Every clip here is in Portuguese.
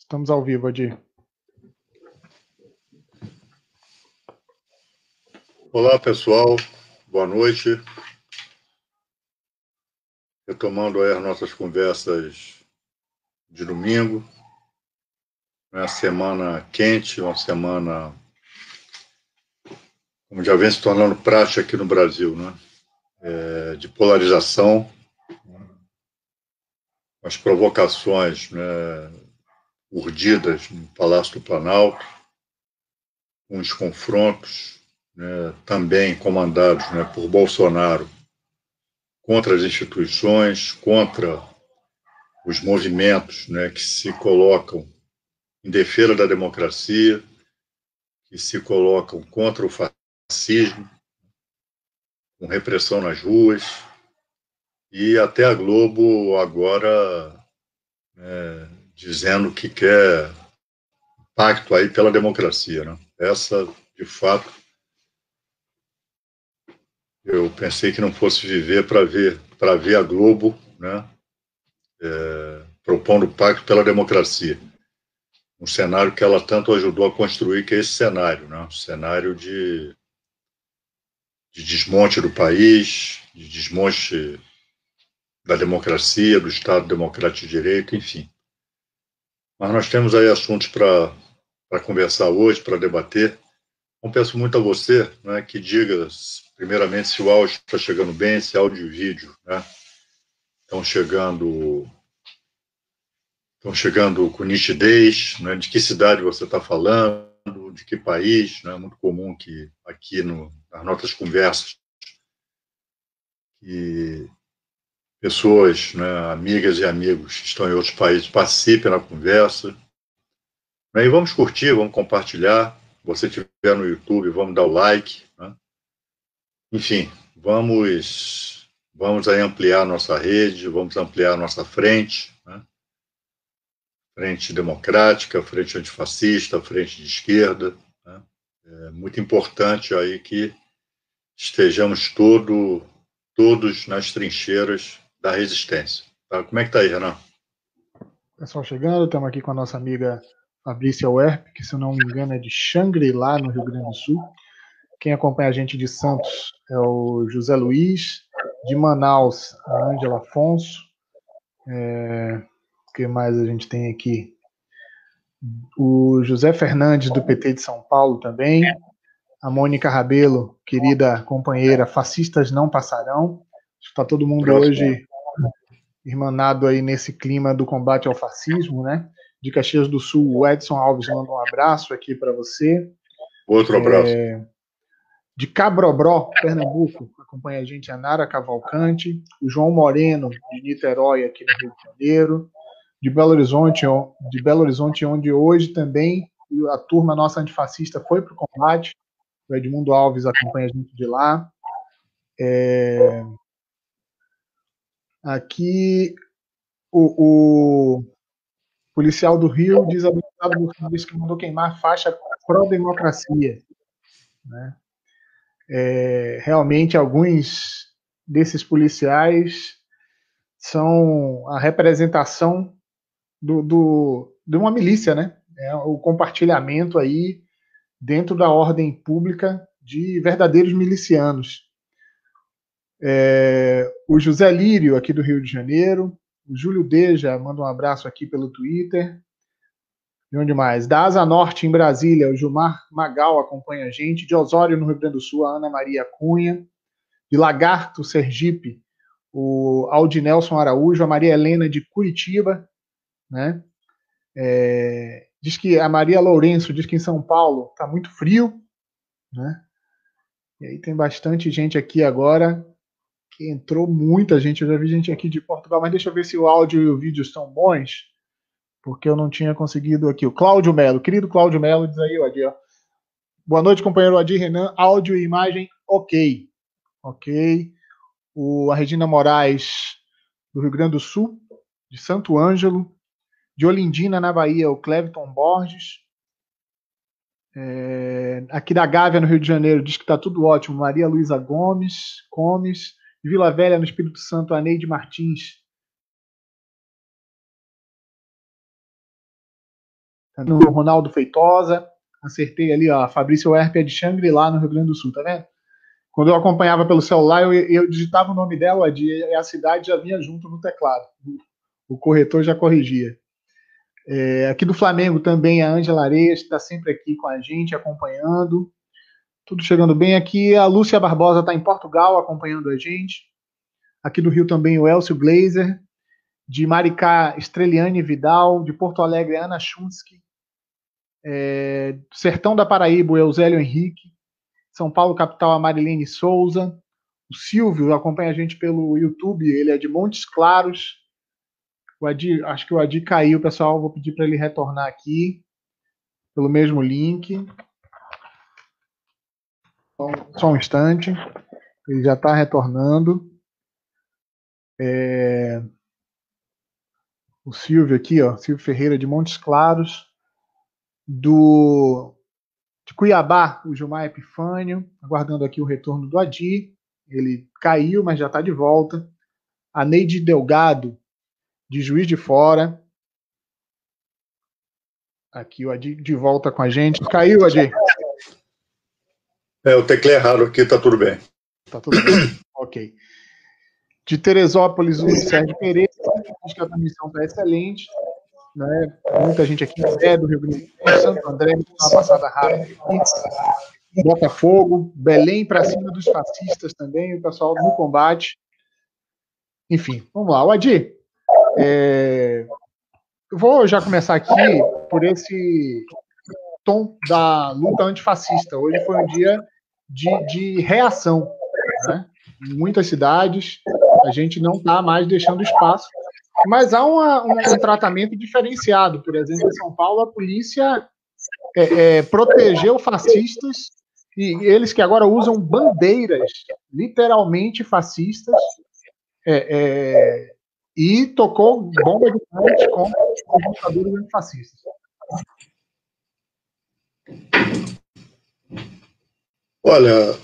Estamos ao vivo, Adir. Olá, pessoal. Boa noite. Retomando aí as nossas conversas de domingo. Uma semana quente, uma semana, como já vem se tornando prática aqui no Brasil, né? De polarização, as provocações, né, urdidas no Palácio do Planalto, com os confrontos, né, também comandados, né, por Bolsonaro contra as instituições, contra os movimentos, né, que se colocam em defesa da democracia, que se colocam contra o fascismo, com repressão nas ruas, e até a Globo agora dizendo que quer pacto aí pela democracia, né? Essa, de fato, eu pensei que não fosse viver para ver a Globo, né, propondo pacto pela democracia, um cenário que ela tanto ajudou a construir, que é esse cenário, né? Um cenário de desmonte do país, de desmonte da democracia, do Estado Democrático de Direito, enfim. Mas nós temos aí assuntos para conversar hoje, para debater. Então, peço muito a você, né, que diga, primeiramente, se o áudio está chegando bem, se áudio e vídeo, né, estão chegando com nitidez, né, de que cidade você está falando, de que país. Né, é muito comum que aqui nas nossas conversas que pessoas, né, amigas e amigos que estão em outros países participem da conversa. E vamos curtir, vamos compartilhar. Se você estiver no YouTube, vamos dar o like. Né? Enfim, vamos aí ampliar nossa rede, vamos ampliar nossa frente. Né? Frente democrática, frente antifascista, frente de esquerda. Né? É muito importante aí que estejamos todos nas trincheiras da resistência. Tá? Como é que está aí, Renan? Pessoal chegando, estamos aqui com a nossa amiga Fabrícia Werp, que se eu não me engano é de Xangri-Lá, no Rio Grande do Sul. Quem acompanha a gente de Santos é o José Luiz, de Manaus, a Ângela Afonso. O que mais a gente tem aqui? O José Fernandes, do PT de São Paulo também. A Mônica Rabelo, querida companheira, fascistas não passarão. Está todo mundo Próximo. hoje irmanado aí nesse clima do combate ao fascismo, né? De Caxias do Sul, o Edson Alves manda um abraço aqui para você. Outro abraço. De Cabrobró, Pernambuco, acompanha a gente a Nara Cavalcante, o João Moreno, de Niterói, aqui no Rio de Janeiro, de Belo Horizonte, onde hoje também a turma nossa antifascista foi para o combate. O Edmundo Alves acompanha a gente de lá. Aqui o policial do Rio diz que mandou queimar a faixa pró-democracia. Né? Realmente, alguns desses policiais são a representação de uma milícia, né? É o compartilhamento aí dentro da ordem pública de verdadeiros milicianos. O José Lírio, aqui do Rio de Janeiro, o Júlio Deja manda um abraço aqui pelo Twitter. De onde mais? Da Asa Norte, em Brasília, o Gilmar Magal acompanha a gente. De Osório, no Rio Grande do Sul, a Ana Maria Cunha. De Lagarto, Sergipe, o Aldinelson Araújo. A Maria Helena, de Curitiba. Né? Diz que a Maria Lourenço diz que em São Paulo está muito frio. Né? E aí tem bastante gente aqui agora, que entrou muita gente. Eu já vi gente aqui de Portugal, mas deixa eu ver se o áudio e o vídeo estão bons, porque eu não tinha conseguido aqui. O Cláudio Melo, querido Cláudio Melo, diz aí, Adir. Boa noite, companheiro Adir Renan. Áudio e imagem, ok. Ok. A Regina Moraes, do Rio Grande do Sul, de Santo Ângelo. De Olindina, na Bahia, o Cleviton Borges. Aqui da Gávea, no Rio de Janeiro, diz que está tudo ótimo. Maria Luísa Gomes. De Vila Velha, no Espírito Santo, a Neide Martins. no Ronaldo Feitosa, acertei ali, ó, Fabrício Herpe é de Xangri-Lá, no Rio Grande do Sul, tá vendo? Quando eu acompanhava pelo celular, eu digitava o nome dela, e a cidade já vinha junto no teclado. O corretor já corrigia. Aqui do Flamengo também, a Ângela Areias, que está sempre aqui com a gente, acompanhando. Tudo chegando bem aqui. A Lúcia Barbosa está em Portugal, acompanhando a gente. Aqui do Rio também, o Elcio Glazer. De Maricá, Estreliane Vidal. De Porto Alegre, Ana Chunski. Sertão da Paraíba, o Eusélio Henrique. São Paulo, capital, a Marilene Souza. O Silvio acompanha a gente pelo YouTube, ele é de Montes Claros. O Adi, acho que o Adi caiu, pessoal. Vou pedir para ele retornar aqui pelo mesmo link. Só um instante. Ele já está retornando. O Silvio aqui, ó, Silvio Ferreira de Montes Claros. De Cuiabá, o Gilmar Epifânio, aguardando aqui o retorno do Adi. Ele caiu, mas já está de volta. A Neide Delgado, de Juiz de Fora. Aqui o Adi de volta com a gente. Caiu, Adi? Eu teclei errado aqui, tá tudo bem. Tá tudo bem? Ok. De Teresópolis, o Sérgio Pereira. Acho que a transmissão está excelente. Né? Muita gente aqui do Rio Grande do Sul, Santo André, uma passada rápida aqui. Botafogo, Belém para cima dos fascistas também, o pessoal no combate. Enfim, vamos lá. O Adi, eu vou já começar aqui por esse tom da luta antifascista. Hoje foi um dia de reação, né? Em muitas cidades, a gente não está mais deixando espaço, mas há um tratamento diferenciado. Por exemplo, em São Paulo, a polícia protegeu fascistas, e eles que agora usam bandeiras literalmente fascistas, e tocou bomba de frente contra os lutadores antifascistas. Olha,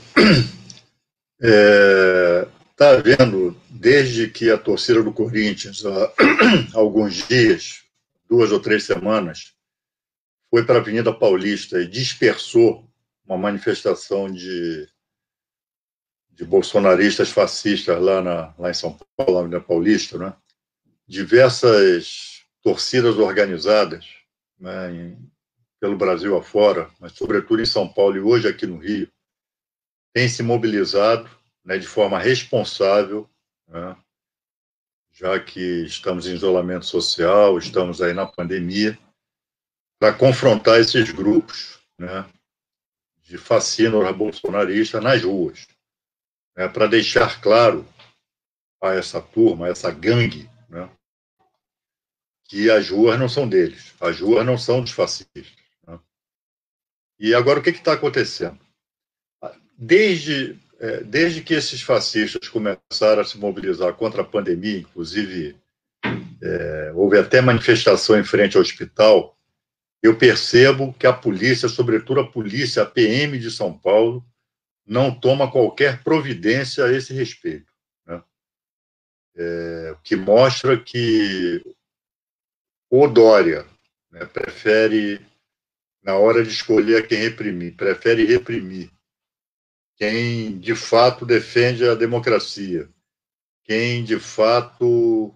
tá vendo, desde que a torcida do Corinthians, há alguns dias, 2 ou 3 semanas, foi para a Avenida Paulista e dispersou uma manifestação de bolsonaristas fascistas lá em São Paulo, na Avenida Paulista, né? Diversas torcidas organizadas, né, pelo Brasil afora, mas sobretudo em São Paulo e hoje aqui no Rio, têm se mobilizado, né, de forma responsável, né, já que estamos em isolamento social, estamos aí na pandemia, para confrontar esses grupos, né, de fascínoras bolsonaristas nas ruas, né, para deixar claro a essa turma, a essa gangue, né, que as ruas não são deles, as ruas não são dos fascistas. Né. E agora o que está acontecendo? Desde que esses fascistas começaram a se mobilizar contra a pandemia, inclusive houve até manifestação em frente ao hospital, eu percebo que a polícia, sobretudo a polícia, a PM de São Paulo, não toma qualquer providência a esse respeito. Né? O que mostra que o Dória, né, prefere, na hora de escolher quem reprimir, prefere reprimir quem de fato defende a democracia, quem de fato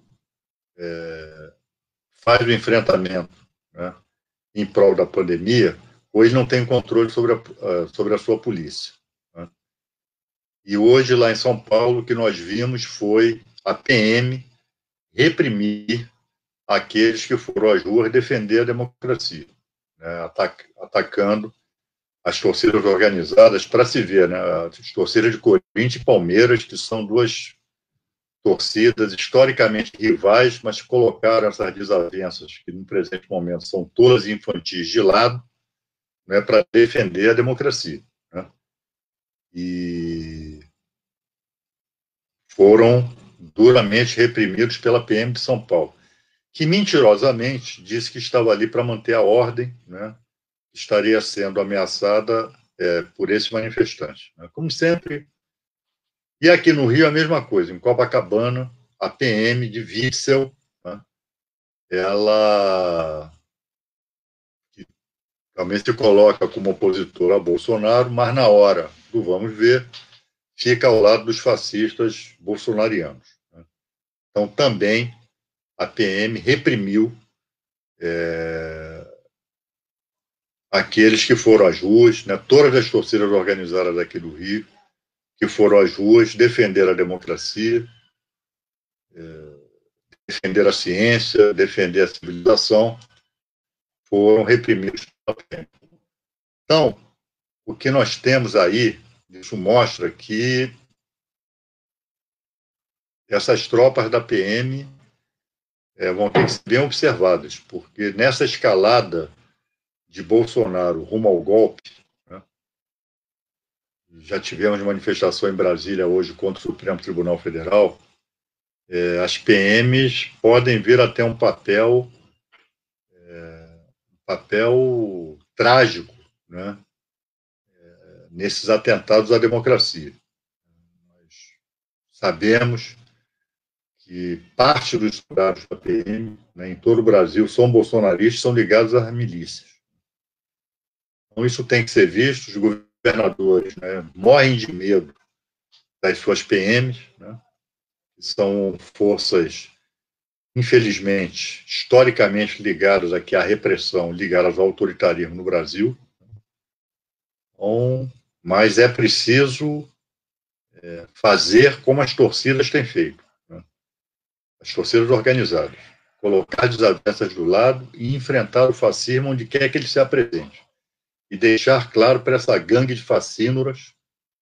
faz o enfrentamento, né, em prol da pandemia, hoje não tem controle sobre a sua polícia. Né? E hoje, lá em São Paulo, o que nós vimos foi a PM reprimir aqueles que foram às ruas defender a democracia, né, atacando as torcidas organizadas, para se ver, né, as torcidas de Corinthians e Palmeiras, que são duas torcidas historicamente rivais, mas colocaram essas desavenças, que no presente momento são todas infantis, de lado, né, para defender a democracia. Né? E foram duramente reprimidos pela PM de São Paulo, que mentirosamente disse que estava ali para manter a ordem, né, estaria sendo ameaçada por esses manifestantes. Né? Como sempre. E aqui no Rio a mesma coisa. Em Copacabana, a PM de Witzel, né, ela Também se coloca como opositor a Bolsonaro, mas na hora do vamos ver, fica ao lado dos fascistas bolsonarianos. Então, também a PM reprimiu aqueles que foram às ruas, né, todas as torcidas organizadas aqui do Rio, que foram às ruas defender a democracia, defender a ciência, defender a civilização, foram reprimidos pela PM. Então, o que nós temos aí, isso mostra que essas tropas da PM vão ter que ser bem observadas, porque nessa escalada de Bolsonaro rumo ao golpe, né, já tivemos manifestação em Brasília hoje contra o Supremo Tribunal Federal, as PMs podem vir a ter um papel trágico, né, nesses atentados à democracia. Nós sabemos que parte dos soldados da PM, né, em todo o Brasil, são bolsonaristas, são ligados às milícias. Então, isso tem que ser visto. Os governadores, né, morrem de medo das suas PMs, né, que são forças, infelizmente, historicamente ligadas aqui à repressão, ligadas ao autoritarismo no Brasil. Então, mas é preciso fazer como as torcidas têm feito, né? As torcidas organizadas. Colocar desavenças do lado e enfrentar o fascismo onde quer que ele se apresente. E deixar claro para essa gangue de facínoras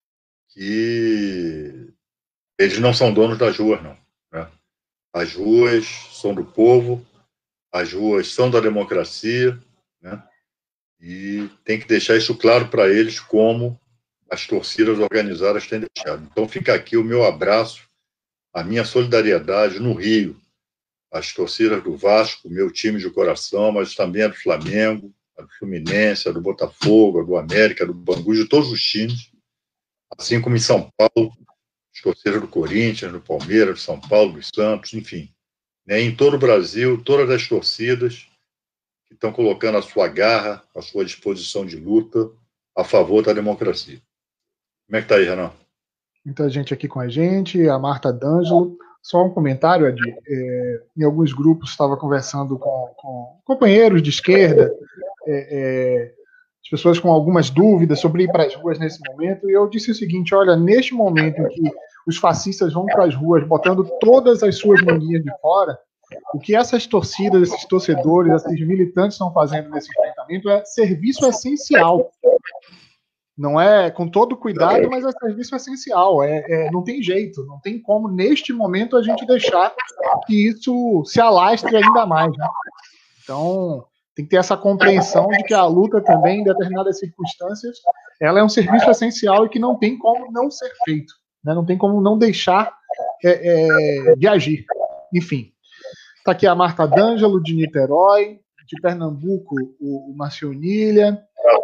que eles não são donos das ruas, não, né? As ruas são do povo, as ruas são da democracia, né? E tem que deixar isso claro para eles, como as torcidas organizadas têm deixado. Então fica aqui o meu abraço, a minha solidariedade no Rio, as torcidas do Vasco, meu time de coração, mas também a do Flamengo, a do Fluminense, a do Botafogo, a do América, a do Bangu, de todos os times, assim como em São Paulo, as torcidas do Corinthians, do Palmeiras, do São Paulo, do Santos, enfim. Né, em todo o Brasil, todas as torcidas que estão colocando a sua garra, a sua disposição de luta a favor da democracia. Como é que está aí, Renan? Muita gente aqui com a gente, a Marta D'Angelo. Só um comentário, Adi. Em alguns grupos estava conversando com companheiros de esquerda, as pessoas com algumas dúvidas sobre ir para as ruas nesse momento, e eu disse o seguinte: olha, neste momento em que os fascistas vão para as ruas botando todas as suas manguinhas de fora, o que essas torcidas, esses torcedores, esses militantes estão fazendo nesse enfrentamento é serviço essencial. Não é com todo cuidado, mas é serviço essencial. Não tem jeito, não tem como, neste momento, a gente deixar que isso se alastre ainda mais, né? Então, tem que ter essa compreensão de que a luta também, em determinadas circunstâncias, ela é um serviço essencial e que não tem como não ser feito, né? Não tem como não deixar de agir. Enfim, está aqui a Marta D'Angelo, de Niterói, de Pernambuco, o Marcionilha,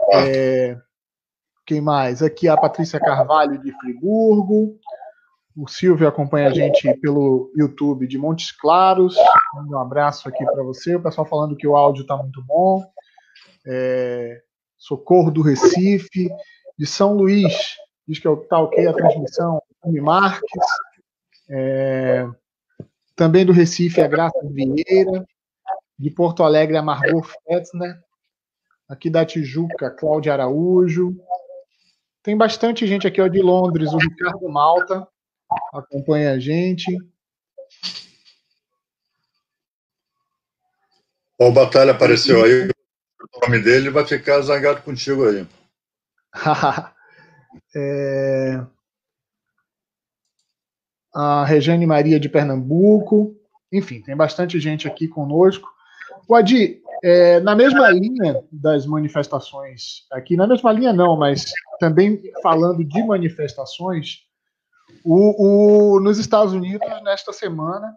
quem mais? Aqui a Patrícia Carvalho, de Friburgo. O Silvio acompanha a gente pelo YouTube de Montes Claros. Um abraço aqui para você. O pessoal falando que o áudio está muito bom. Socorro do Recife. De São Luís, diz que está ok a transmissão. Tony Marques. Também do Recife, a Graça Vieira. De Porto Alegre, a Margot Fetzner. Aqui da Tijuca, Cláudia Araújo. Tem bastante gente aqui, ó, de Londres, o Ricardo Malta acompanha a gente. O Batalha apareceu aí, o nome dele vai ficar zangado contigo aí. A Regiane Maria, de Pernambuco. Enfim, tem bastante gente aqui conosco. O Adi, na mesma linha das manifestações aqui, na mesma linha não, mas também falando de manifestações, nos Estados Unidos, nesta semana,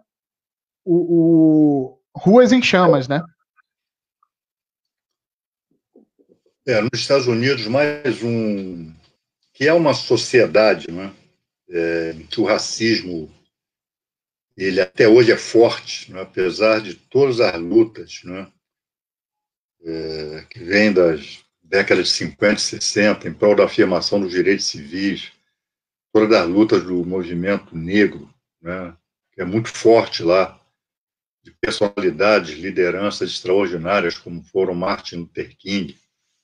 ruas em chamas, né? Nos Estados Unidos, mais um... que é uma sociedade, né, em que o racismo ele até hoje é forte, né, apesar de todas as lutas, né, que vem das décadas de 50 e 60, em prol da afirmação dos direitos civis, todas as lutas do movimento negro, né, que é muito forte lá, de personalidades, lideranças extraordinárias, como foram Martin Luther King,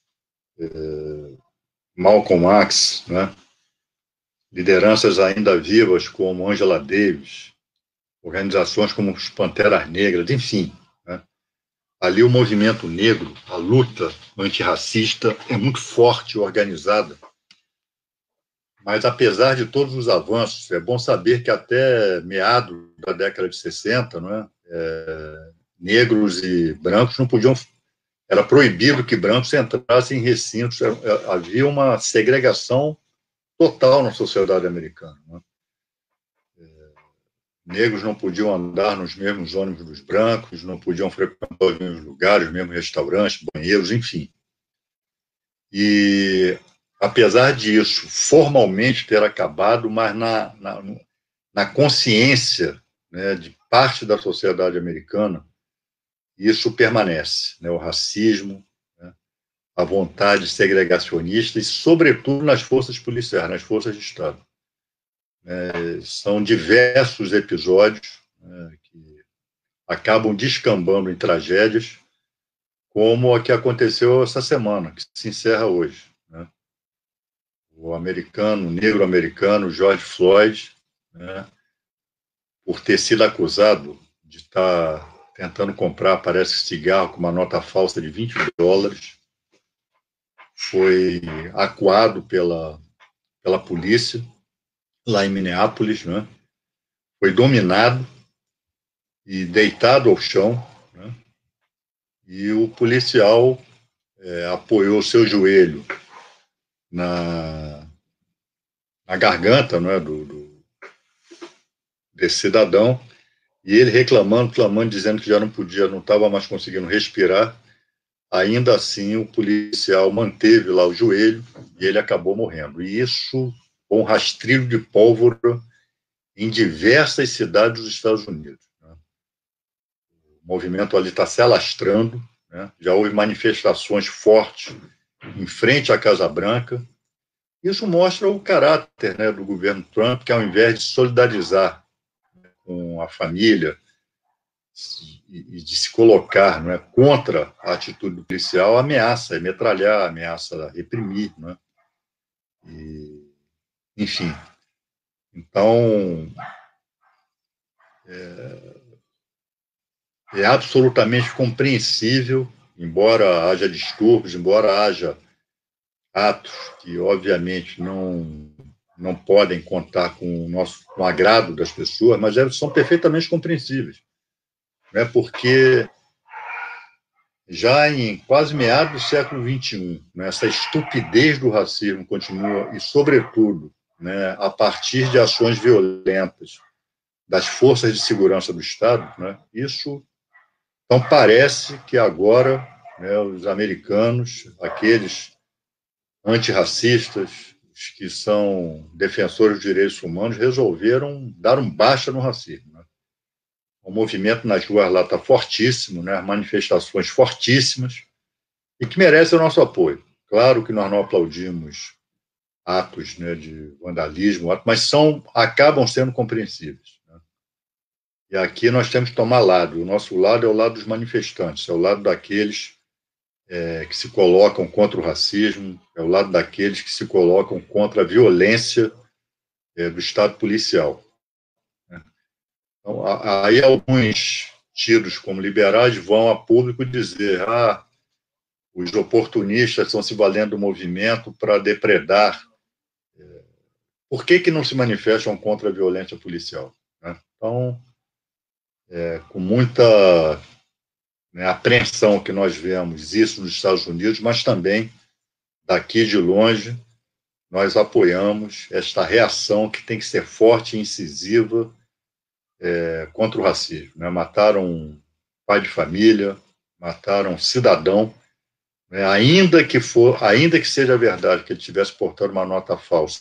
Malcolm X, né, lideranças ainda vivas como Angela Davis, organizações como os Panteras Negras, enfim. Né, ali o movimento negro, a luta antirracista é muito forte e organizada. Mas, apesar de todos os avanços, é bom saber que até meados da década de 60, não é? Negros e brancos não podiam. Era proibido que brancos entrassem em recintos. Havia uma segregação total na sociedade americana. Não é? Negros não podiam andar nos mesmos ônibus dos brancos, não podiam frequentar os mesmos lugares, os mesmos restaurantes, banheiros, enfim. E, apesar disso formalmente ter acabado, mas na consciência, né, de parte da sociedade americana, isso permanece, né, o racismo, né, a vontade segregacionista e, sobretudo, nas forças policiais, nas forças de Estado. São diversos episódios, né, que acabam descambando em tragédias, como a que aconteceu essa semana, que se encerra hoje. Né? O negro americano George Floyd, né, por ter sido acusado de estar tentando comprar, parece, cigarro com uma nota falsa de $20, foi acuado pela polícia lá em Minneapolis, né? Foi dominado e deitado ao chão, né? E o policial apoiou seu joelho na garganta, né, desse cidadão, e ele reclamando, dizendo que já não podia, não estava mais conseguindo respirar. Ainda assim, o policial manteve lá o joelho e ele acabou morrendo. E isso com um rastrilho de pólvora em diversas cidades dos Estados Unidos. Né? O movimento ali está se alastrando, né? Já houve manifestações fortes em frente à Casa Branca. Isso mostra o caráter, né, do governo Trump, que ao invés de solidarizar com a família e de se colocar, não é, contra a atitude do policial, ameaça metralhar, ameaça reprimir. Não é? Enfim, então é absolutamente compreensível, embora haja distúrbios, embora haja atos que obviamente não podem contar com com o agrado das pessoas, mas são perfeitamente compreensíveis, né? Porque já em quase meados do século XXI, né, essa estupidez do racismo continua, e, sobretudo, né, a partir de ações violentas das forças de segurança do Estado, né, isso. Então, parece que agora, né, os americanos, aqueles antirracistas, os que são defensores dos direitos humanos, resolveram dar um basta no racismo. Né? O movimento nas ruas lá está fortíssimo, né, manifestações fortíssimas, e que merece o nosso apoio. Claro que nós não aplaudimos atos, né, de vandalismo, mas acabam sendo compreensíveis. Né? E aqui nós temos que tomar lado. O nosso lado é o lado dos manifestantes, é o lado daqueles que se colocam contra o racismo, é o lado daqueles que se colocam contra a violência do Estado policial. Né? Então, aí alguns tidos como liberais vão a público dizer: os oportunistas estão se valendo do movimento para depredar. Por que não se manifestam contra a violência policial? Né? Então, com muita, né, apreensão que nós vemos isso nos Estados Unidos, mas também daqui de longe nós apoiamos esta reação que tem que ser forte e incisiva contra o racismo. Né? Mataram um pai de família, mataram um cidadão. Ainda que seja verdade que ele tivesse portando uma nota falsa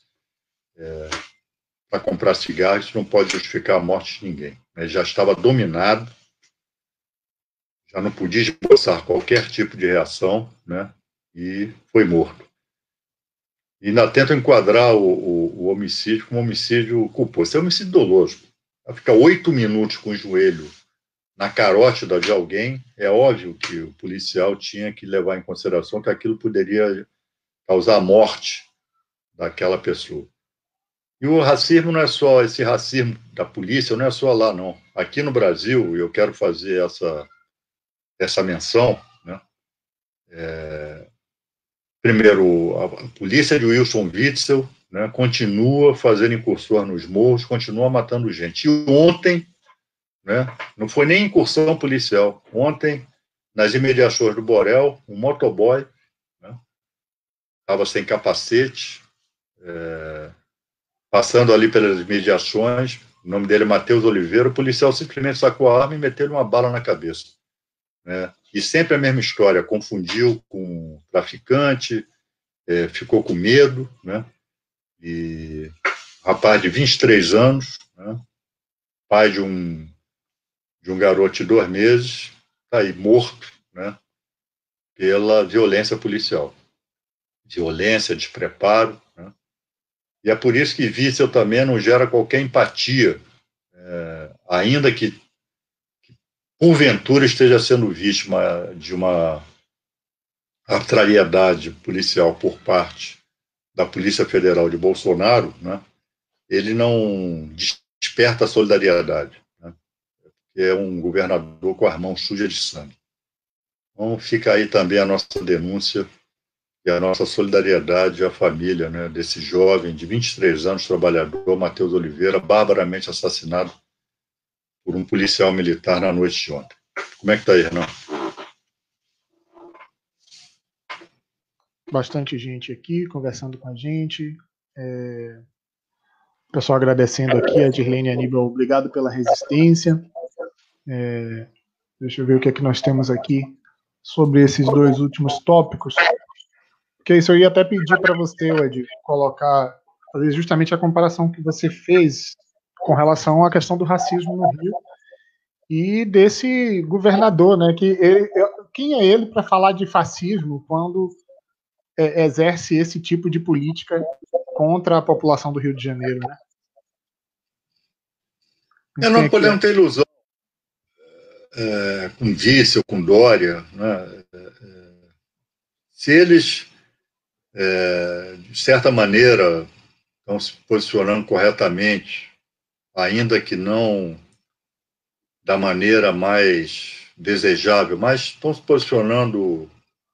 para comprar cigarro, isso não pode justificar a morte de ninguém. Ele já estava dominado já não podia esboçar qualquer tipo de reação, né? E foi morto. E ainda tentam enquadrar o homicídio como homicídio culposo. Isso é homicídio doloso. Ficar 8 minutos com o joelho na carótida de alguém, é óbvio que o policial tinha que levar em consideração que aquilo poderia causar a morte daquela pessoa. E o racismo não é só, esse racismo da polícia não é só lá, não. Aqui no Brasil, eu quero fazer essa menção, né? Primeiro, a polícia de Wilson Witzel, né, continua fazendo incursões nos morros, continua matando gente. E ontem, né, não foi nem incursão policial, ontem, nas imediações do Borel, um motoboy estava, né, sem capacete, passando ali pelas imediações, o nome dele é Matheus Oliveira, o policial simplesmente sacou a arma e meteu uma bala na cabeça. Né? E sempre a mesma história, confundiu com traficante, ficou com medo, né? E rapaz de 23 anos, né? Pai de um garoto de 2 meses, está aí morto, né? Pela violência policial. Violência, despreparo, né? E é por isso que Witzel também não gera qualquer empatia, ainda que porventura esteja sendo vítima de uma arbitrariedade policial por parte da Polícia Federal de Bolsonaro, né? Ele não desperta solidariedade, né? É um governador com as mãos sujas de sangue. Então fica aí também a nossa denúncia e a nossa solidariedade à família, né, desse jovem de 23 anos, trabalhador, Matheus Oliveira, barbaramente assassinado por um policial militar na noite de ontem. Como é que está aí, Renan? Bastante gente aqui conversando com a gente. Pessoal agradecendo aqui, a Dirlene Aníbal, obrigado pela resistência. Deixa eu ver o que é que nós temos aqui sobre esses 2 últimos tópicos. Porque isso eu ia até pedir para você, Ed, colocar, fazer justamente a comparação que você fez com relação à questão do racismo no Rio e desse governador, né? Quem é ele para falar de fascismo quando exerce esse tipo de política contra a população do Rio de Janeiro, né? Não podemos ter ilusão com Vício, com Dória, né? Se eles, de certa maneira, estão se posicionando corretamente, ainda que não da maneira mais desejável, mas estão se posicionando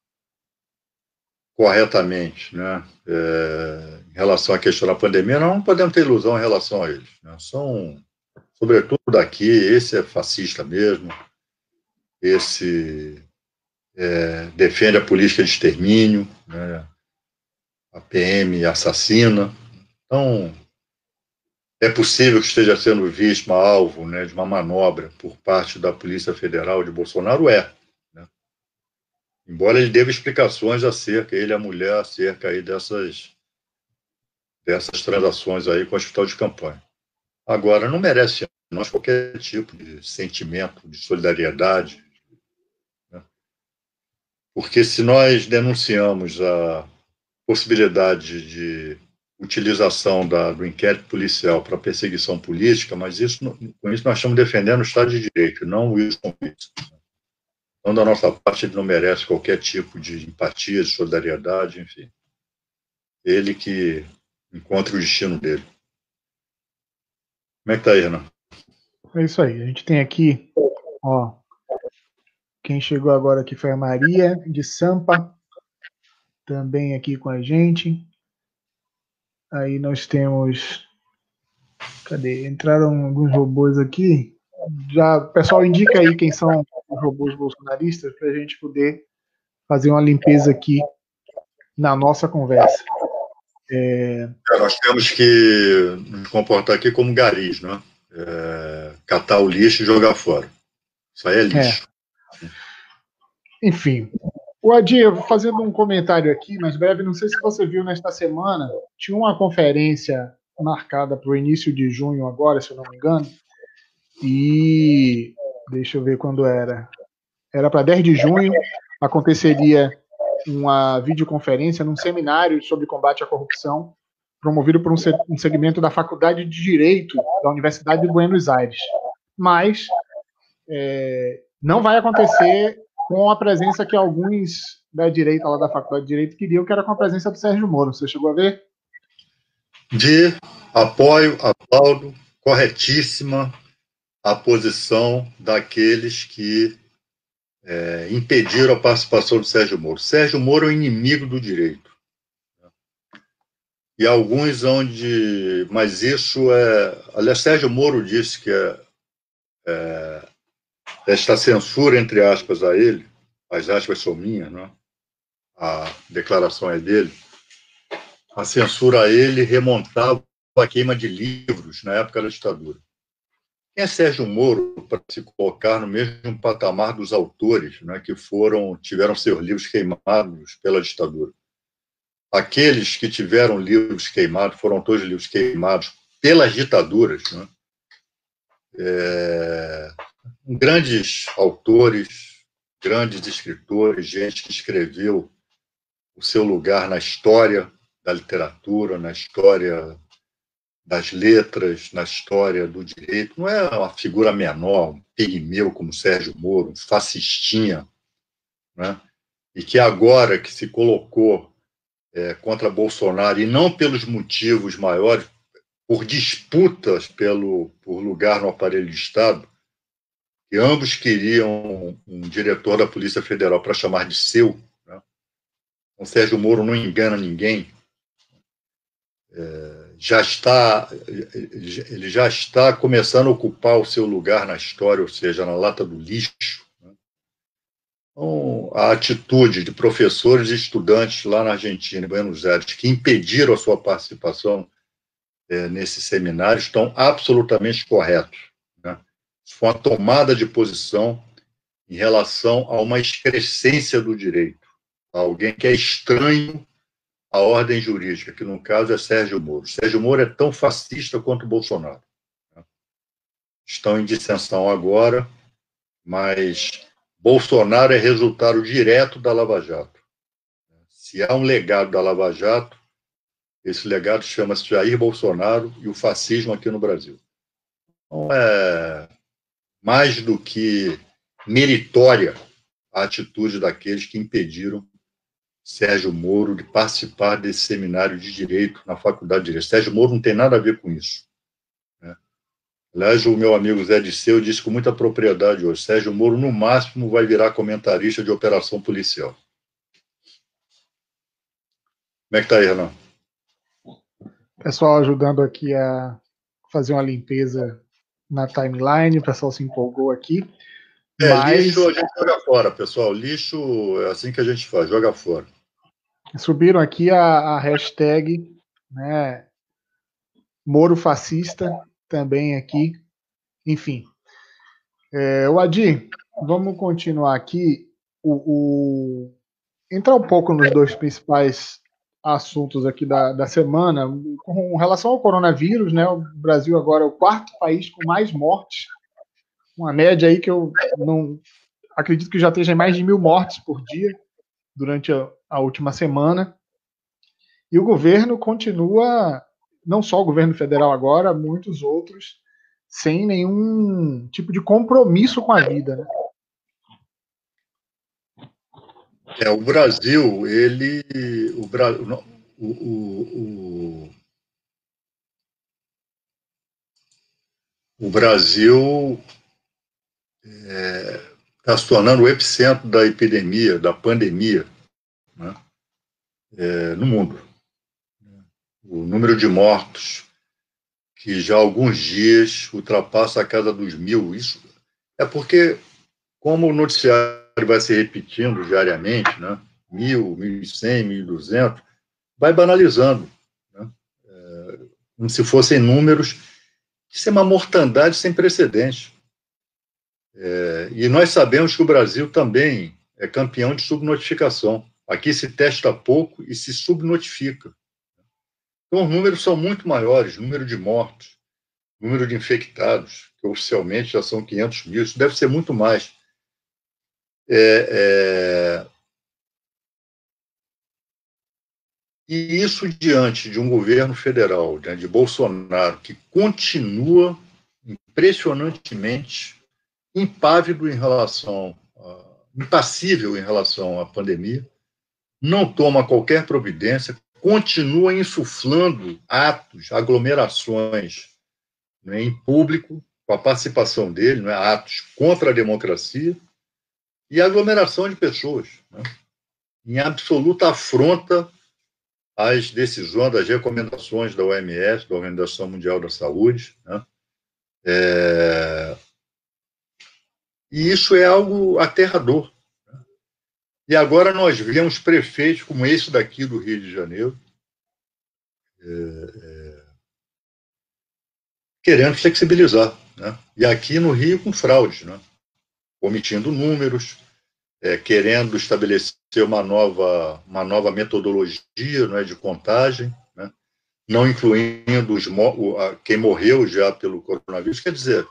corretamente, né? Em relação à questão da pandemia, nós não podemos ter ilusão em relação a eles, né? São, sobretudo daqui, esse é fascista mesmo, esse defende a política de extermínio, né? A PM assassina. Então, é possível que esteja sendo vítima, alvo, né, de uma manobra por parte da Polícia Federal de Bolsonaro, né? Embora ele deva explicações acerca, ele e a mulher, acerca aí dessas transações aí com o hospital de campanha. Agora, não merece nós qualquer tipo de sentimento de solidariedade, né? Porque se nós denunciamos a possibilidade de utilização do inquérito policial para perseguição política, mas com isso nós estamos defendendo o Estado de Direito, não o Wilson Witzel. Então, da nossa parte, ele não merece qualquer tipo de empatia, de solidariedade, enfim. Ele que encontre o destino dele. Como é que tá aí, Renan? É isso aí. A gente tem aqui, ó, quem chegou agora aqui foi a Maria de Sampa, também aqui com a gente. Aí nós temos, cadê? Entraram alguns robôs aqui. Já, pessoal, indica aí quem são os robôs bolsonaristas para a gente poder fazer uma limpeza aqui na nossa conversa. Nós temos que nos comportar aqui como garis, né? Catar o lixo e jogar fora. Isso aí é lixo. Enfim, o Adir, fazendo um comentário aqui, mas breve, não sei se você viu nesta semana, tinha uma conferência marcada para o início de junho agora, se eu não me engano, e deixa eu ver quando era. era para 10 de junho, aconteceria uma videoconferência num seminário sobre combate à corrupção, promovido por um segmento da Faculdade de Direito da Universidade de Buenos Aires. Mas não vai acontecer com a presença que alguns da direita lá da Faculdade de Direito queriam, que era com a presença do Sérgio Moro. Você chegou a ver? De apoio, aplaudo, corretíssima a posição daqueles que impediram a participação do Sérgio Moro. Sérgio Moro é o inimigo do direito. E alguns onde... Mas isso é... Aliás, Sérgio Moro disse que esta censura, entre aspas, a ele, as aspas são minhas, né? A declaração é dele, a censura a ele remontava a queima de livros na época da ditadura. Quem é Sérgio Moro para se colocar no mesmo patamar dos autores, né, que tiveram seus livros queimados pela ditadura? Aqueles que tiveram livros queimados, foram autores de livros queimados pelas ditaduras, né? Grandes autores, grandes escritores, gente que escreveu o seu lugar na história da literatura, na história das letras, na história do direito. Não é uma figura menor, um pigmeu como Sérgio Moro, um fascistinha, né? E que agora que se colocou contra Bolsonaro, e não pelos motivos maiores, por disputas por lugar no aparelho de Estado, que ambos queriam um diretor da Polícia Federal para chamar de seu, né? O Sérgio Moro não engana ninguém. Ele já está começando a ocupar o seu lugar na história, ou seja, na lata do lixo, né? Então, a atitude de professores e estudantes lá na Argentina, em Buenos Aires, que impediram a sua participação nesse seminário, estão absolutamente corretos, né? Isso foi uma tomada de posição em relação a uma excrescência do direito, a alguém que é estranho à ordem jurídica, que no caso é Sérgio Moro. Sérgio Moro é tão fascista quanto Bolsonaro, né? Estão em dissensão agora, mas Bolsonaro é resultado direto da Lava Jato. Se há um legado da Lava Jato, esse legado chama-se Jair Bolsonaro e o fascismo aqui no Brasil. Então, é mais do que meritória a atitude daqueles que impediram Sérgio Moro de participar desse seminário de Direito na Faculdade de Direito. Sérgio Moro não tem nada a ver com isso, né? Aliás, o meu amigo Zé Disseu disse com muita propriedade hoje, Sérgio Moro, no máximo, vai virar comentarista de operação policial. Como é que está aí, Renan? Pessoal ajudando aqui a fazer uma limpeza na timeline, o pessoal se empolgou aqui. Mas lixo a gente joga fora, pessoal. Lixo é assim que a gente faz, joga fora. Subiram aqui a hashtag, né, Moro fascista, também aqui. Enfim. O Adi, vamos continuar aqui. Entrar um pouco nos dois principais assuntos aqui da semana. Com relação ao coronavírus, né, o Brasil agora é o quarto país com mais mortes. Uma média aí que eu não acredito que já esteja em mais de 1.000 mortes por dia durante a última semana. E o governo continua, não só o governo federal agora, muitos outros, sem nenhum tipo de compromisso com a vida, né? O Brasil, o Brasil está se tornando o epicentro da epidemia, da pandemia, né, no mundo. O número de mortos, que já há alguns dias ultrapassa a casa dos 1.000. Isso é porque, como o noticiário vai se repetindo diariamente, né, 1.000, 1.100, 1.200, vai banalizando, né, como se fossem números. Isso é uma mortandade sem precedentes. E nós sabemos que o Brasil também é campeão de subnotificação. Aqui se testa pouco e se subnotifica. Então, os números são muito maiores, número de mortos, número de infectados, que oficialmente já são 500 mil, isso deve ser muito mais. E isso diante de um governo federal, né, de Bolsonaro, que continua impressionantemente impávido em relação, impassível em relação à pandemia, não toma qualquer providência, continua insuflando atos, aglomerações, né, em público, com a participação dele, né, atos contra a democracia e aglomeração de pessoas, né, em absoluta afronta às decisões, às recomendações da OMS, da Organização Mundial da Saúde, né? E isso é algo aterrador. Né? E agora nós vemos prefeitos como esse daqui do Rio de Janeiro querendo flexibilizar. Né? E aqui no Rio com fraude, né? Omitindo números, querendo estabelecer uma nova metodologia, né, de contagem, né? Não incluindo quem morreu já pelo coronavírus. Quer dizer,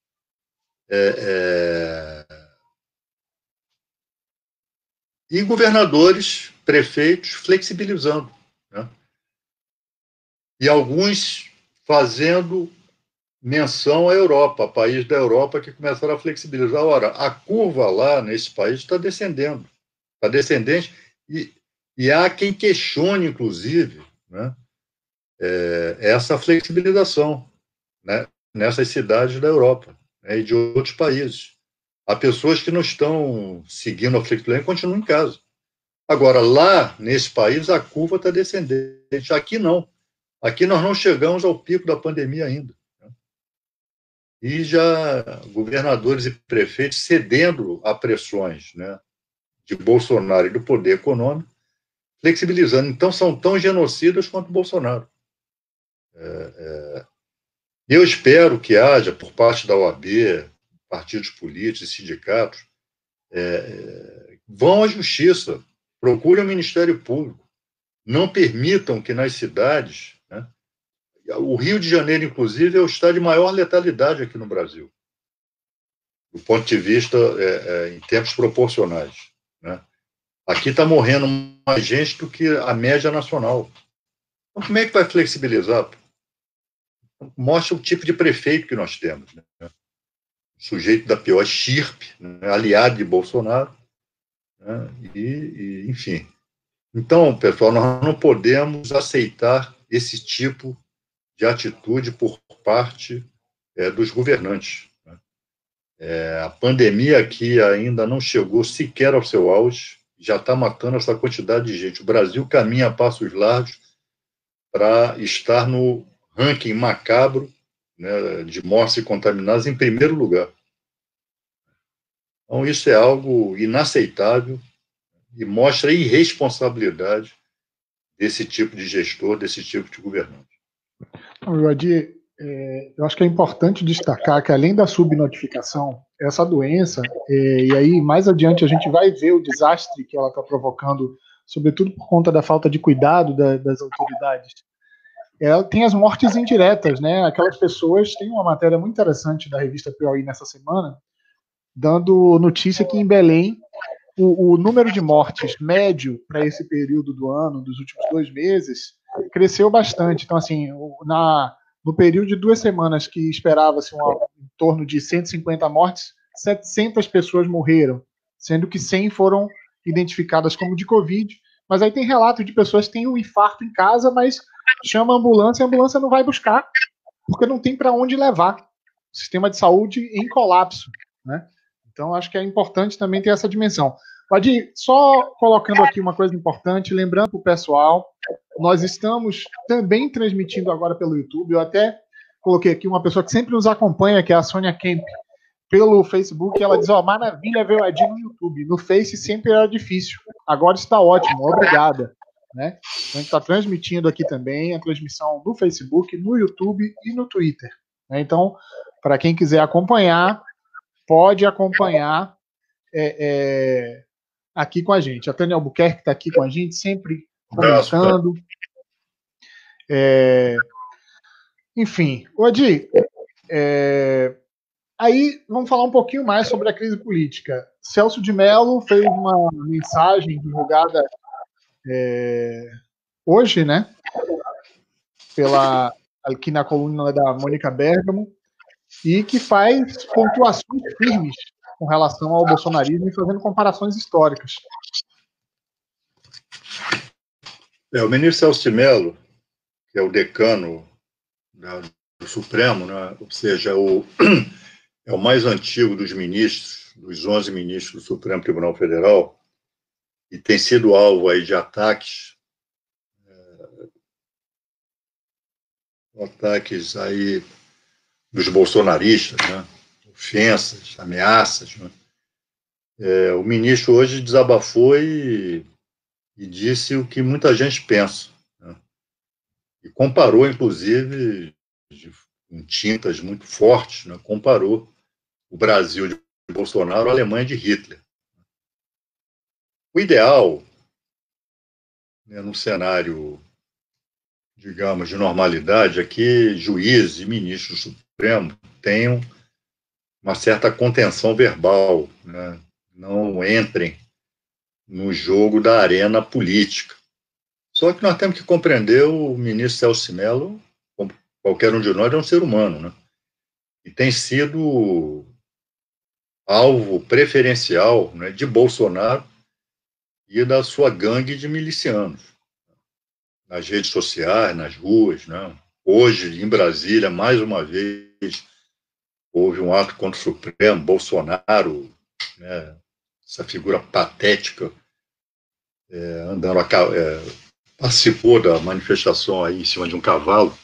e governadores, prefeitos flexibilizando, né? E alguns fazendo menção à Europa, país da Europa que começaram a flexibilizar. Ora, a curva lá nesse país está descendendo, está descendente, e há quem questione, inclusive, né, essa flexibilização, né, nessas cidades da Europa, né, e de outros países. Há pessoas que não estão seguindo a flexibilização e continuam em casa. Agora, lá nesse país, a curva está descendente. Aqui não. Aqui nós não chegamos ao pico da pandemia ainda. E já governadores e prefeitos cedendo a pressões, né, de Bolsonaro e do poder econômico, flexibilizando. Então, são tão genocidas quanto Bolsonaro. Eu espero que haja, por parte da OAB, partidos políticos e sindicatos, vão à justiça, procurem o Ministério Público, não permitam que nas cidades, né, o Rio de Janeiro, inclusive, é o estado de maior letalidade aqui no Brasil, do ponto de vista em tempos proporcionais. Né? Aqui está morrendo mais gente do que a média nacional. Então, como é que vai flexibilizar? Mostra o tipo de prefeito que nós temos. Né? Sujeito da pior estirpe, né? Aliado de Bolsonaro. Né? Enfim. Então, pessoal, nós não podemos aceitar esse tipo de atitude por parte dos governantes. Né? A pandemia aqui ainda não chegou sequer ao seu auge, já está matando essa quantidade de gente. O Brasil caminha a passos largos para estar no ranking macabro, né, de mortes contaminadas em primeiro lugar. Então, isso é algo inaceitável e mostra a irresponsabilidade desse tipo de gestor, desse tipo de governante. Adi, eu acho que é importante destacar que, além da subnotificação, essa doença, e aí mais adiante a gente vai ver o desastre que ela está provocando, sobretudo por conta da falta de cuidado das autoridades. Ela tem as mortes indiretas, né? Aquelas pessoas, tem uma matéria muito interessante da revista Piauí nessa semana, dando notícia que em Belém o número de mortes médio para esse período do ano, dos últimos 2 meses, cresceu bastante. Então, assim, no período de 2 semanas que esperava-se em torno de 150 mortes, 700 pessoas morreram, sendo que 100 foram identificadas como de Covid. Mas aí tem relato de pessoas que têm um infarto em casa, mas chama a ambulância e a ambulância não vai buscar, porque não tem para onde levar. O sistema de saúde em colapso, né? Então, acho que é importante também ter essa dimensão. Adi, só colocando aqui uma coisa importante, lembrando para o pessoal, nós estamos também transmitindo agora pelo YouTube. Eu até coloquei aqui uma pessoa que sempre nos acompanha, que é a Sônia Kemp, pelo Facebook. Ela diz: maravilha ver o Adi no YouTube. No Face sempre era difícil. Agora está ótimo, obrigada. Né? Então, a gente está transmitindo aqui também a transmissão no Facebook, no YouTube e no Twitter. Né? Então, para quem quiser acompanhar, pode acompanhar aqui com a gente. A Tânia Albuquerque está aqui com a gente, sempre comentando. Enfim, Odi, Aí vamos falar um pouquinho mais sobre a crise política. Celso de Mello fez uma mensagem divulgada hoje, né? Aqui na coluna da Mônica Bergamo, e que faz pontuações firmes com relação ao bolsonarismo e fazendo comparações históricas. O ministro Celso de Mello, que é o decano do Supremo, né? Ou seja, é o mais antigo dos ministros, dos 11 ministros do Supremo Tribunal Federal, e tem sido alvo aí de ataques aí dos bolsonaristas, né? Ofensas, ameaças. Né? O ministro hoje desabafou e disse o que muita gente pensa. Né? E comparou, inclusive, com tintas muito fortes, né? Comparou o Brasil de Bolsonaro à Alemanha de Hitler. O ideal, né, num cenário, digamos, de normalidade, é que juízes e ministros do Supremo tenham uma certa contenção verbal, né? Não entrem no jogo da arena política. Só que nós temos que compreender o ministro Celso de Mello, como qualquer um de nós, é um ser humano, né? E tem sido alvo preferencial, né, de Bolsonaro e da sua gangue de milicianos. Nas redes sociais, nas ruas, né? Hoje, em Brasília, mais uma vez, houve um ato contra o Supremo, Bolsonaro, né, essa figura patética, andando participou da manifestação aí em cima de um cavalo.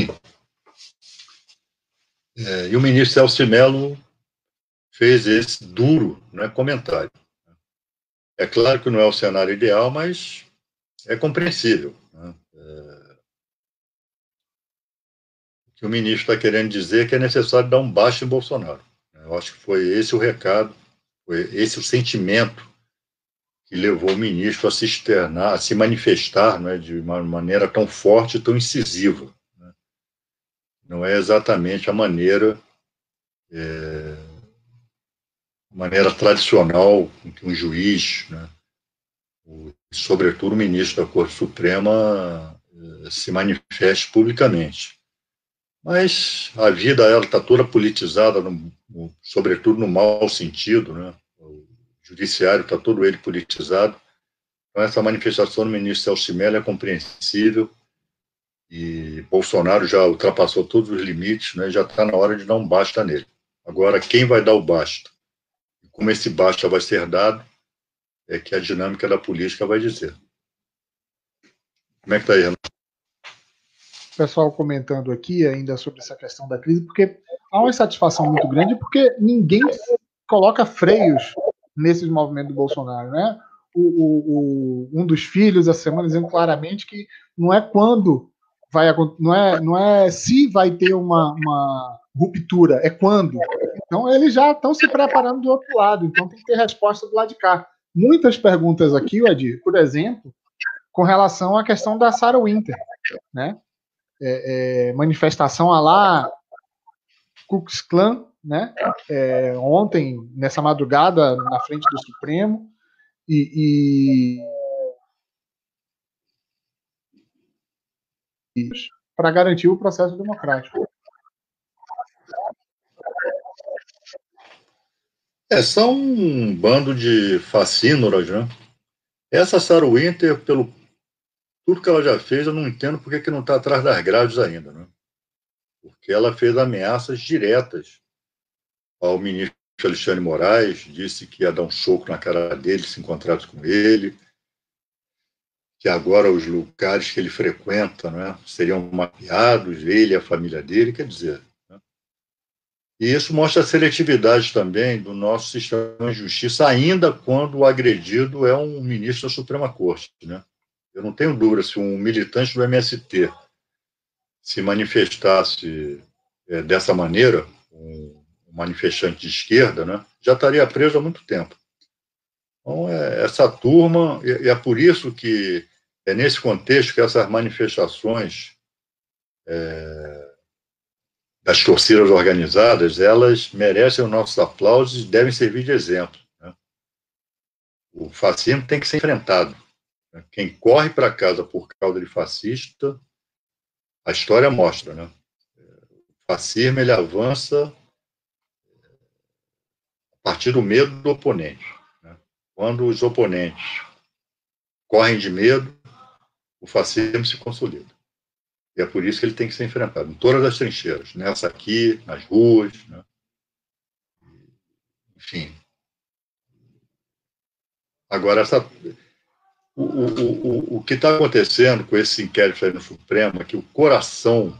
E o ministro Celso de Mello fez esse duro, né, comentário. É claro que não é o cenário ideal, mas é compreensível. Né? O que o ministro está querendo dizer é que é necessário dar um baixo em Bolsonaro. Eu acho que foi esse o recado, foi esse o sentimento que levou o ministro a se externar, a se manifestar, né, de uma maneira tão forte e tão incisiva. Né? Não é exatamente a maneira tradicional com que um juiz, né, sobretudo o ministro da Corte Suprema, se manifeste publicamente. Mas a vida ela está toda politizada, sobretudo no mau sentido, né? O judiciário está todo ele politizado. Então essa manifestação do ministro Celso de Mello é compreensível e Bolsonaro já ultrapassou todos os limites, né? Já está na hora de dar um basta nele. Agora, quem vai dar o basta? E como esse basta vai ser dado, é que a dinâmica da política vai dizer. Como é que está aí, Renato? O pessoal comentando aqui ainda sobre essa questão da crise, porque há uma insatisfação muito grande, porque ninguém coloca freios nesses movimentos do Bolsonaro, né? Um dos filhos essa semana dizendo claramente que não é quando vai não é se vai ter uma ruptura, é quando. Então eles já estão se preparando do outro lado, então tem que ter resposta do lado de cá. Muitas perguntas aqui, Edir, por exemplo, com relação à questão da Sarah Winter, né? Manifestação lá Ku Klux Klan, né? Ontem, nessa madrugada, na frente do Supremo, para garantir o processo democrático. São um bando de facínoras, né? Essa Sarah Winter, pelo tudo que ela já fez, eu não entendo por que não está atrás das grades ainda, né? Porque ela fez ameaças diretas ao ministro Alexandre Moraes, disse que ia dar um soco na cara dele se encontrasse com ele, que agora os lugares que ele frequenta, né, seriam mapeados, ele e a família dele, quer dizer. Né? E isso mostra a seletividade também do nosso sistema de justiça, ainda quando o agredido é um ministro da Suprema Corte. Né? Eu não tenho dúvida se um militante do MST se manifestasse dessa maneira, um manifestante de esquerda, né, já estaria preso há muito tempo. Então, essa turma, e é por isso que é nesse contexto que essas manifestações das torcidas organizadas, elas merecem os nossos aplausos e devem servir de exemplo, né? O fascismo tem que ser enfrentado. Quem corre para casa por causa de fascista, a história mostra, né? O fascismo ele avança a partir do medo do oponente, né? Quando os oponentes correm de medo, o fascismo se consolida. E é por isso que ele tem que ser enfrentado em todas as trincheiras, nessa aqui, nas ruas, né? Enfim. Agora, o que está acontecendo com esse inquérito aí no Supremo é que o coração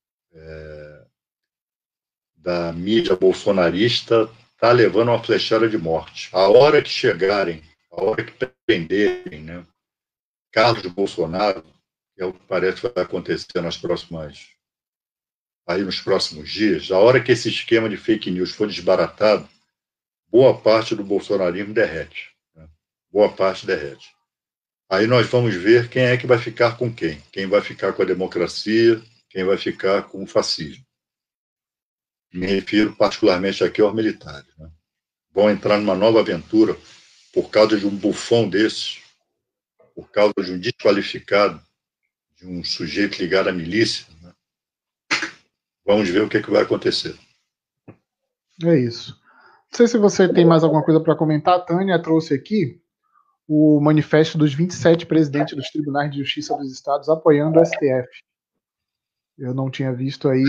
da mídia bolsonarista está levando uma flechada de morte. A hora que chegarem, a hora que prenderem, né, Carlos Bolsonaro, que é o que parece que vai acontecer nos próximos dias, a hora que esse esquema de fake news for desbaratado, boa parte do bolsonarismo derrete, né? Boa parte derrete. Aí nós vamos ver quem é que vai ficar com quem vai ficar com a democracia, quem vai ficar com o fascismo. Me refiro particularmente aqui aos militares, né? Vão entrar numa nova aventura por causa de um bufão desses, por causa de um desqualificado, de um sujeito ligado à milícia, né? Vamos ver o que vai acontecer. É isso. Não sei se você tem mais alguma coisa para comentar. A Tânia trouxe aqui o manifesto dos 27 presidentes dos tribunais de justiça dos estados apoiando o STF. Eu não tinha visto aí.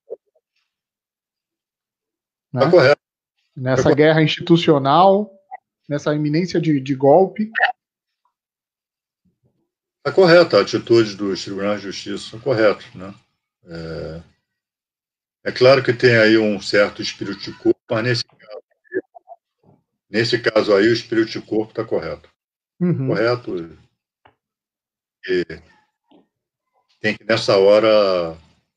Está né? correto. Nessa guerra institucional, nessa iminência de golpe. Está correta a atitude dos tribunais de justiça, está correto, né? É claro que tem aí um certo espírito de corpo, mas nesse caso aí o espírito de corpo está correto. Uhum. Correto. E tem que, nessa hora,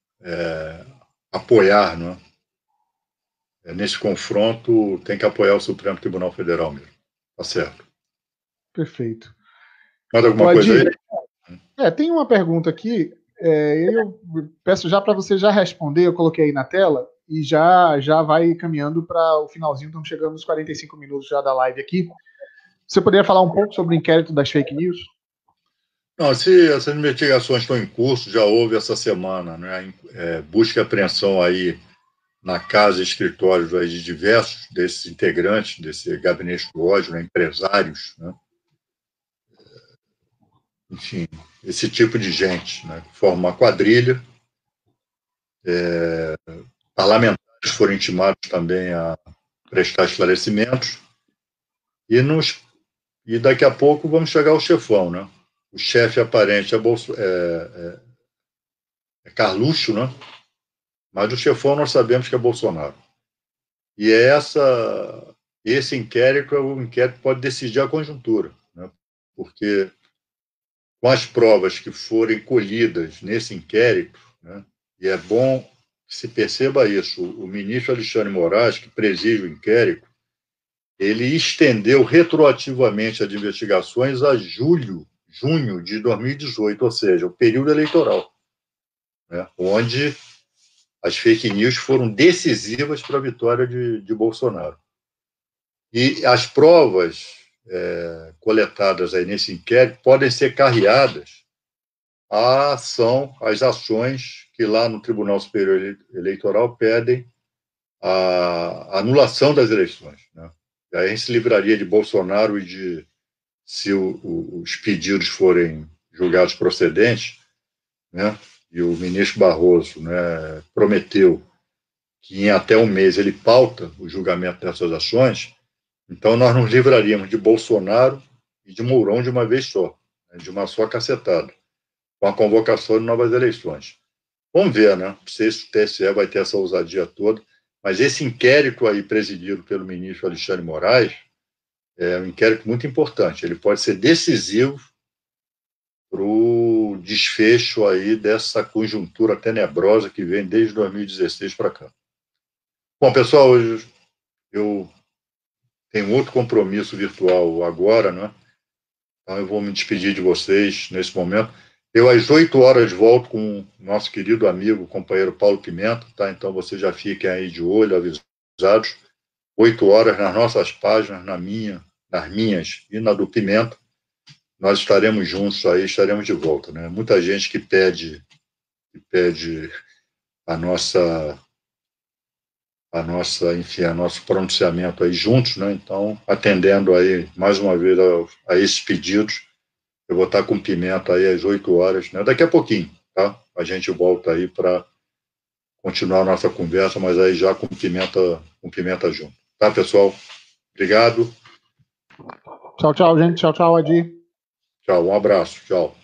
apoiar, né? Nesse confronto, tem que apoiar o Supremo Tribunal Federal mesmo. Tá certo. Perfeito. Mais alguma coisa aí? Tem uma pergunta aqui. Eu peço já para você já responder. Eu coloquei aí na tela e já vai caminhando para o finalzinho. Estamos chegando nos 45 minutos já da live aqui. Você poderia falar um pouco sobre o inquérito das fake news? Não, essas investigações estão em curso, já houve essa semana, né? Busca e apreensão aí na casa e escritórios aí de diversos desses integrantes desse gabinete do ódio, né? Empresários, né? Enfim, esse tipo de gente, né? Que forma uma quadrilha. Parlamentares foram intimados também a prestar esclarecimentos e daqui a pouco vamos chegar ao chefão, né? O chefe aparente é Carluxo, né? Mas o chefão nós sabemos que é Bolsonaro. E esse inquérito é o inquérito que pode decidir a conjuntura, né? Porque com as provas que forem colhidas nesse inquérito, né? E é bom que se perceba isso, o ministro Alexandre de Moraes, que preside o inquérito, ele estendeu retroativamente as investigações a junho de 2018, ou seja, o período eleitoral, né? Onde as fake news foram decisivas para a vitória de Bolsonaro. E as provas coletadas aí nesse inquérito podem ser carreadas às ações que lá no Tribunal Superior Eleitoral pedem a anulação das eleições, né? E aí a gente se livraria de Bolsonaro e se os pedidos forem julgados procedentes, né? E o ministro Barroso, né, prometeu que em até um mês ele pauta o julgamento dessas ações, então nós nos livraríamos de Bolsonaro e de Mourão de uma vez só, né, de uma só cacetada, com a convocação de novas eleições. Vamos ver, né? Não sei se o TSE vai ter essa ousadia toda, mas esse inquérito aí presidido pelo ministro Alexandre de Moraes é um inquérito muito importante. Ele pode ser decisivo para o desfecho aí dessa conjuntura tenebrosa que vem desde 2016 para cá. Bom, pessoal, hoje eu tenho outro compromisso virtual agora, né? Então eu vou me despedir de vocês nesse momento. Eu, às 8 horas, volto com o nosso querido amigo, companheiro Paulo Pimenta, tá? Então, vocês já fiquem aí de olho, avisados. 8 horas nas nossas páginas, nas minhas e na do Pimenta. Nós estaremos juntos aí, estaremos de volta, né? Muita gente que pede a nossa, enfim, a nosso pronunciamento aí juntos, né? Então, atendendo aí, mais uma vez, a esses pedidos, eu vou estar com Pimenta aí às 8 horas, né? Daqui a pouquinho, tá? A gente volta aí para continuar a nossa conversa, mas aí já com Pimenta junto. Tá, pessoal? Obrigado. Tchau, tchau, gente. Tchau, tchau, Adi. Tchau, um abraço. Tchau.